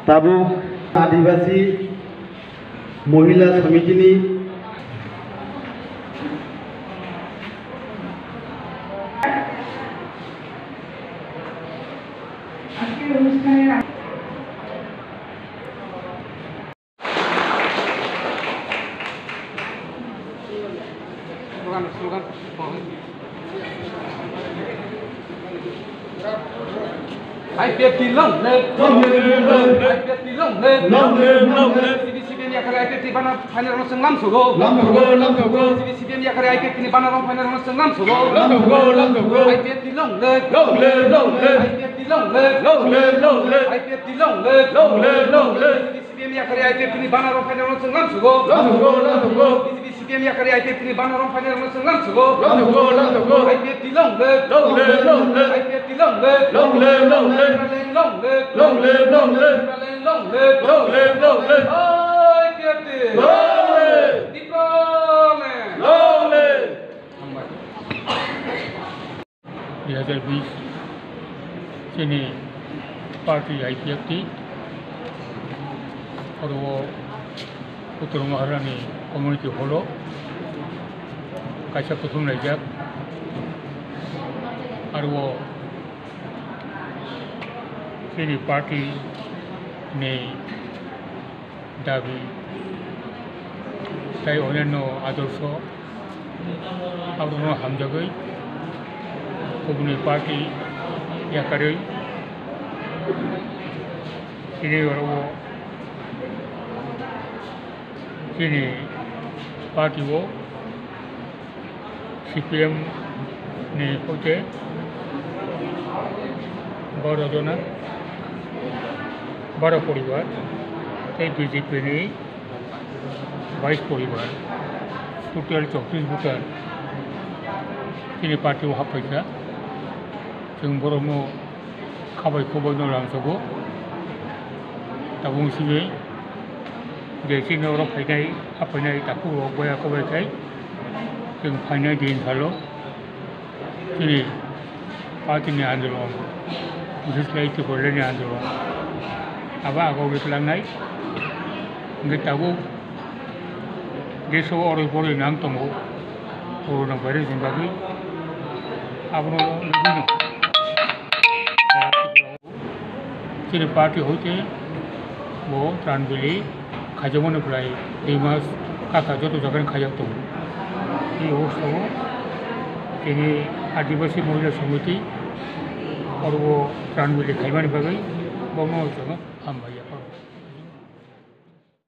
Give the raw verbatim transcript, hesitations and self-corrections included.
Tabuk आदिवासी महिला समितिनि I get the long leg, long leg, long leg. I get the long leg, long leg, long leg. C B C B N yakari I get the banner final on senglam sugo, lam sugo, lam sugo. C B C B N yakari I get the banner on final on senglam sugo, lam sugo, lam sugo. I get the long leg, long leg, long leg. I get the long leg, long leg, long leg. I get the long leg, long leg, long leg. C B C B N yakari I get the banner on final on senglam sugo, lam sugo, lam sugo. C B C B N yakari I get the banner on final on senglam sugo, lam sugo, lam sugo. I get the long leg, long leg, long leg. I get the long leg, long leg, long leg. Long leg, long leg, long leg, long leg, long leg, long leg. I get it. Long leg, long leg. दो हज़ार बीस चीनी party I P F थी और वो उत्तर महारानी community hollow कैसा कुछ नहीं जाग और वो चीनी पार्टी ने दाबी जाय अन्यान्य आदर्श आब्रुनो हामजागै गुबुन पार्टी याकारै चीनी बराव चीनी पार्टी वो सी पी एम ने होते बारह जना बारह परिवार बीजेपी ने बाईस परिवार टोटल चौतीस भोटार चीनी पार्टी हाबफैसा जों बर'नो खाबाय खबायनो लांजोबो दा बुंसिबो जे चीनाव फैनाय हाबफैनाय दाखौ बयाखबायखाय जों फैनाय दिनखाल' चीनी पार्टीनि आन्दोलन बिसेसलाय टिफरलेनि आन्दोलन आबा आगाव बेखलांनाय ओमफ्राय दाबो देशआव अराय बराय नां दङ कर'ना भाइरासनि बागै आबनो लुबैनो चीनी पार्टी हইতে वो त्रानबिलि खाजोमनिफ्राय दैमास काका जत जायगानि खाजाक दङ बे अबस्थायाव जोंनि आदिबासी महिला समिति और वो त्रानबिलि खायमानि बागै बावनो जोङो हामबाय।